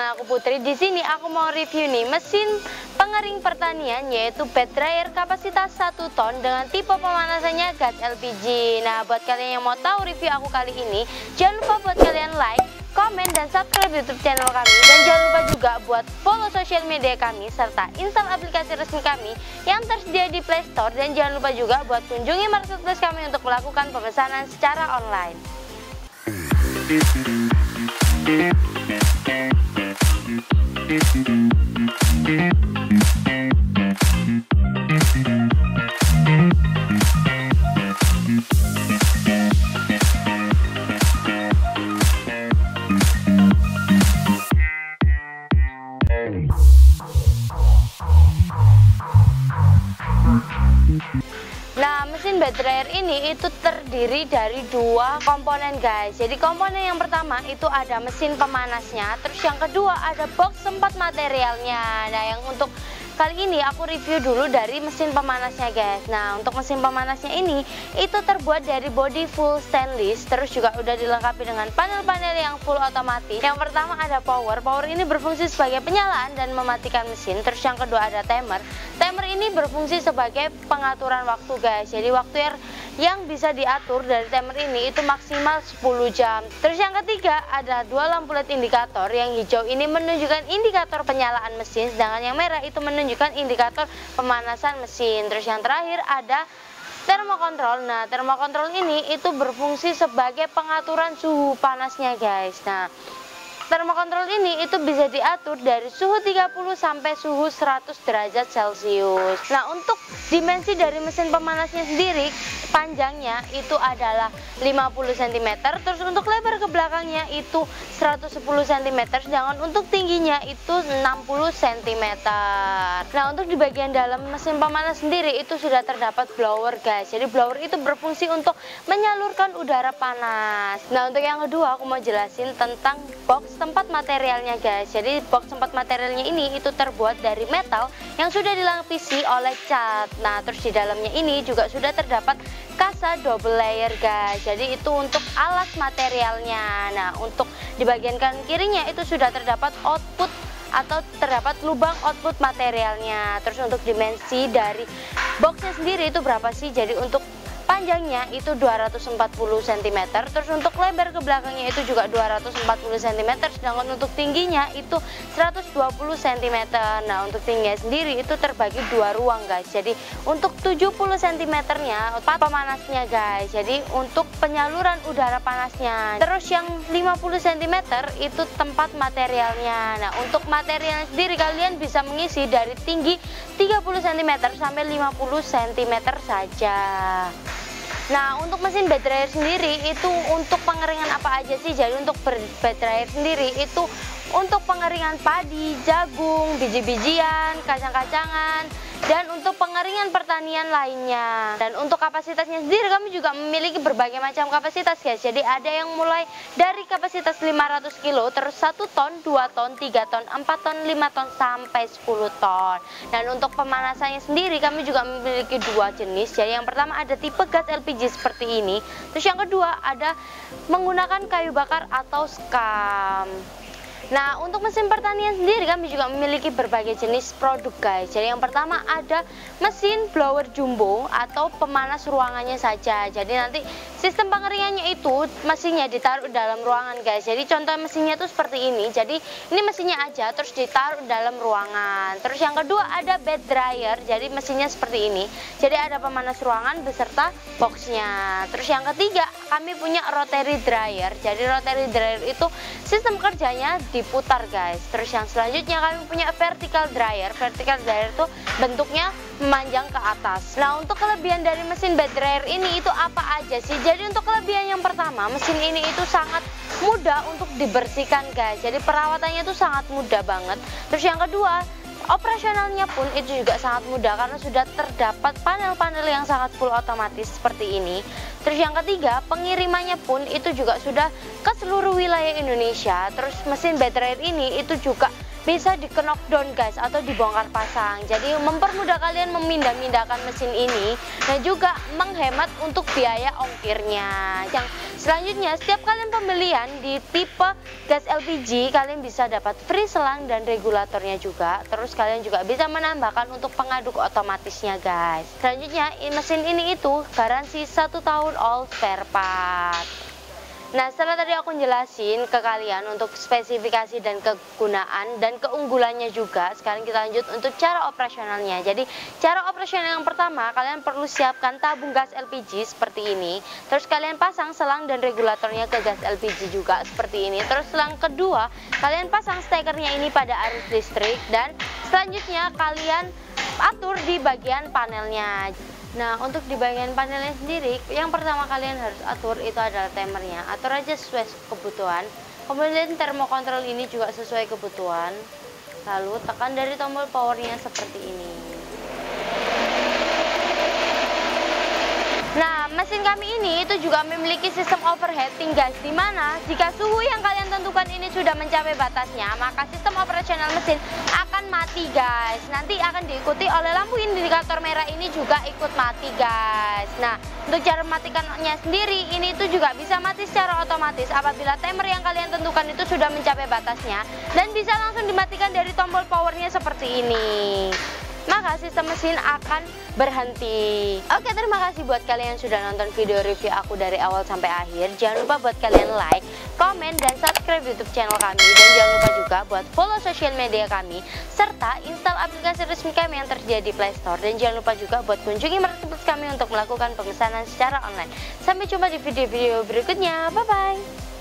dengan aku Putri. Di sini aku mau review nih mesin pengering pertanian yaitu bed dryer kapasitas 1 ton dengan tipe pemanasannya gas LPG. Nah, buat kalian yang mau tahu review aku kali ini, jangan lupa buat kalian like, komen, dan subscribe YouTube channel kami. Dan jangan lupa juga buat follow sosial media kami serta install aplikasi resmi kami yang tersedia di Play Store. Dan jangan lupa juga buat kunjungi marketplace kami untuk melakukan pemesanan secara online. Nah, mesin bed dryer ini itu terdiri dari dua komponen guys. Jadi komponen yang pertama itu ada mesin pemanasnya, terus yang kedua ada box tempat materialnya. Nah, yang untuk kali ini aku review dulu dari mesin pemanasnya guys. Nah, untuk mesin pemanasnya ini itu terbuat dari body full stainless, terus juga udah dilengkapi dengan panel-panel yang full otomatis. Yang pertama ada power ini berfungsi sebagai penyalaan dan mematikan mesin. Terus yang kedua ada timer ini berfungsi sebagai pengaturan waktu guys. Jadi waktu yang bisa diatur dari timer ini itu maksimal 10 jam. Terus yang ketiga ada dua lampu LED indikator. Yang hijau ini menunjukkan indikator penyalaan mesin, sedangkan yang merah itu menunjukkan indikator pemanasan mesin. Terus yang terakhir ada termokontrol. Nah, termokontrol ini itu berfungsi sebagai pengaturan suhu panasnya guys. Nah, termokontrol ini itu bisa diatur dari suhu 30 sampai suhu 100 derajat Celcius. Nah, untuk dimensi dari mesin pemanasnya sendiri, panjangnya itu adalah 50 cm, terus untuk lebar ke belakangnya itu 110 cm, sedangkan untuk tingginya itu 60 cm. Nah, untuk di bagian dalam mesin pemanas sendiri itu sudah terdapat blower guys. Jadi blower itu berfungsi untuk menyalurkan udara panas. Nah, untuk yang kedua aku mau jelasin tentang box tempat materialnya guys. Jadi box tempat materialnya ini itu terbuat dari metal yang sudah dilapisi oleh cat. Nah, terus di dalamnya ini juga sudah terdapat kasa double layer guys. Jadi itu untuk alas materialnya. Nah, untuk di bagian kanan kirinya itu sudah terdapat output atau terdapat lubang output materialnya. Terus untuk dimensi dari boxnya sendiri itu berapa sih? Jadi untuk panjangnya itu 240 cm, terus untuk lebar ke belakangnya itu juga 240 cm, sedangkan untuk tingginya itu 120 cm. Nah, untuk tingginya sendiri itu terbagi dua ruang guys. Jadi untuk 70 cm nya pemanasnya guys. Jadi untuk penyaluran udara panasnya. Terus yang 50 cm itu tempat materialnya. Nah, untuk materialnya sendiri kalian bisa mengisi dari tinggi 30 cm sampai 50 cm saja. Nah, untuk mesin bed dryer sendiri itu untuk pengeringan apa aja sih? Jadi untuk bed dryer sendiri itu untuk pengeringan padi, jagung, biji-bijian, kacang-kacangan, dan untuk pengeringan pertanian lainnya. Dan untuk kapasitasnya sendiri kami juga memiliki berbagai macam kapasitas guys. Jadi ada yang mulai dari kapasitas 500 kilo, terus 1 ton, 2 ton, 3 ton, 4 ton, 5 ton, sampai 10 ton. Dan untuk pemanasannya sendiri kami juga memiliki dua jenis. Jadi yang pertama ada tipe gas LPG seperti ini. Terus yang kedua ada menggunakan kayu bakar atau skam. Nah, untuk mesin pertanian sendiri kami juga memiliki berbagai jenis produk guys. Jadi yang pertama ada mesin blower jumbo atau pemanas ruangannya saja. Jadi nanti sistem pengeringannya itu mesinnya ditaruh dalam ruangan guys. Jadi contoh mesinnya itu seperti ini. Jadi ini mesinnya aja terus ditaruh dalam ruangan. Terus yang kedua ada bed dryer. Jadi mesinnya seperti ini. Jadi ada pemanas ruangan beserta boxnya. Terus yang ketiga kami punya rotary dryer. Jadi rotary dryer itu sistem kerjanya diputar guys. Terus yang selanjutnya kami punya vertical dryer. Vertical dryer itu bentuknya memanjang ke atas. Nah, untuk kelebihan dari mesin bed dryer ini itu apa aja sih? Jadi untuk kelebihan yang pertama, mesin ini itu sangat mudah untuk dibersihkan guys. Jadi perawatannya itu sangat mudah banget. Terus yang kedua, operasionalnya pun itu juga sangat mudah karena sudah terdapat panel-panel yang sangat full otomatis seperti ini. Terus yang ketiga, pengirimannya pun itu juga sudah ke seluruh wilayah Indonesia. Terus mesin bed dryer ini itu juga bisa di knockdown guys, atau dibongkar pasang. Jadi mempermudah kalian memindah-mindahkan mesin ini dan juga menghemat untuk biaya ongkirnya. Yang selanjutnya, setiap kalian pembelian di tipe gas LPG, kalian bisa dapat free selang dan regulatornya juga. Terus kalian juga bisa menambahkan untuk pengaduk otomatisnya guys. Selanjutnya, mesin ini itu garansi 1 tahun all spare part. Nah, setelah tadi aku jelasin ke kalian untuk spesifikasi dan kegunaan dan keunggulannya juga, sekarang kita lanjut untuk cara operasionalnya. Jadi, cara operasional yang pertama, kalian perlu siapkan tabung gas LPG seperti ini. Terus kalian pasang selang dan regulatornya ke gas LPG juga seperti ini. Terus selang kedua, kalian pasang stekernya ini pada arus listrik dan selanjutnya kalian atur di bagian panelnya. Nah, untuk di bagian panelnya sendiri, yang pertama kalian harus atur itu adalah timernya. Atur aja sesuai kebutuhan. Kemudian termokontrol ini juga sesuai kebutuhan. Lalu tekan dari tombol powernya seperti ini. Nah, mesin kami ini itu juga memiliki sistem overheating guys, dimana jika suhu yang kalian tentukan ini sudah mencapai batasnya, maka sistem operasional mesin akan mati guys. Nanti akan diikuti oleh lampu indikator merah ini juga ikut mati guys. Nah, untuk cara mematikannya sendiri, ini itu juga bisa mati secara otomatis apabila timer yang kalian tentukan itu sudah mencapai batasnya, dan bisa langsung dimatikan dari tombol powernya seperti ini. Maka sistem mesin akan berhenti. Oke, terima kasih buat kalian yang sudah nonton video review aku dari awal sampai akhir. Jangan lupa buat kalian like, komen, dan subscribe YouTube channel kami. Dan jangan lupa juga buat follow sosial media kami, serta install aplikasi resmi kami yang tersedia di Play Store. Dan jangan lupa juga buat kunjungi marketplace kami untuk melakukan pemesanan secara online. Sampai jumpa di video-video berikutnya. Bye-bye.